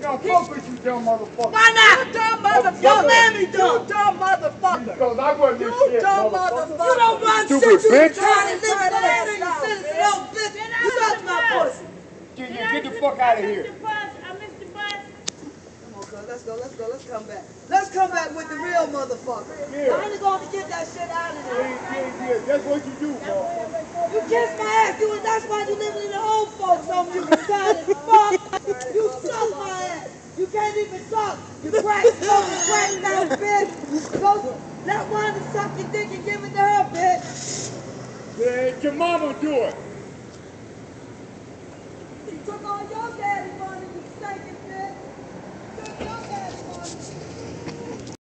don't fuck with you, dumb motherfucker. Why not? You dumb motherfucker. Don't let me dumb. You dumb motherfucker. Because I wasn't this shit, dumb motherfucker. You don't run shit. You trying to live the land and you citizen. Oh, bitch. You touch my pussy. Get the fuck out of here. Let's come back. Let's come back with the real motherfucker. Yeah. I ain't going to get that shit out of there. Yeah. That's what you do, motherfucker. You kiss my ass, that's why you living in the old folks home. You retarded fuck. You suck my ass. You can't even talk. You crack now, bitch. Go let Wanda suck your dick and give it to her, bitch. Yeah, your mama do it. She took all your daddy money, you stinking bitch. Took your daddy money.